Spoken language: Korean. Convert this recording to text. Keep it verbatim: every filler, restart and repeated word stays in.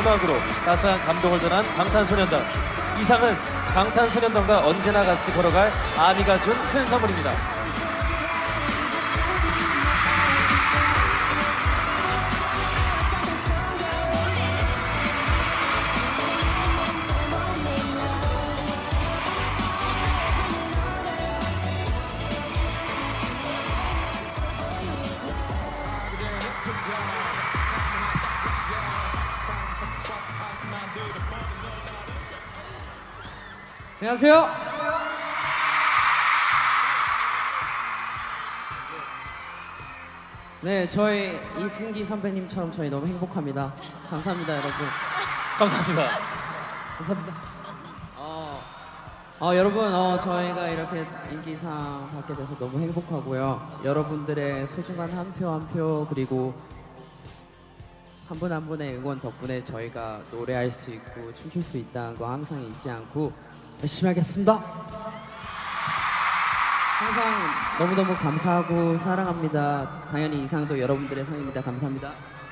음악으로 따스한 감동을 전한 방탄소년단. 이상은 방탄소년단과 언제나 같이 걸어갈 아미가 준 큰 선물입니다. 안녕하세요. 네, 저희 이승기 선배님처럼 저희 너무 행복합니다. 감사합니다, 여러분. 감사합니다. 감사합니다. 어, 어 여러분, 어, 저희가 이렇게 인기상 받게 돼서 너무 행복하고요. 여러분들의 소중한 한 표 한 표 그리고 한 분 한 분의 응원 덕분에 저희가 노래할 수 있고 춤출 수 있다는 거 항상 잊지 않고 열심히 하겠습니다. 항상 너무너무 감사하고 사랑합니다. 당연히 이 상도 여러분들의 상입니다. 감사합니다.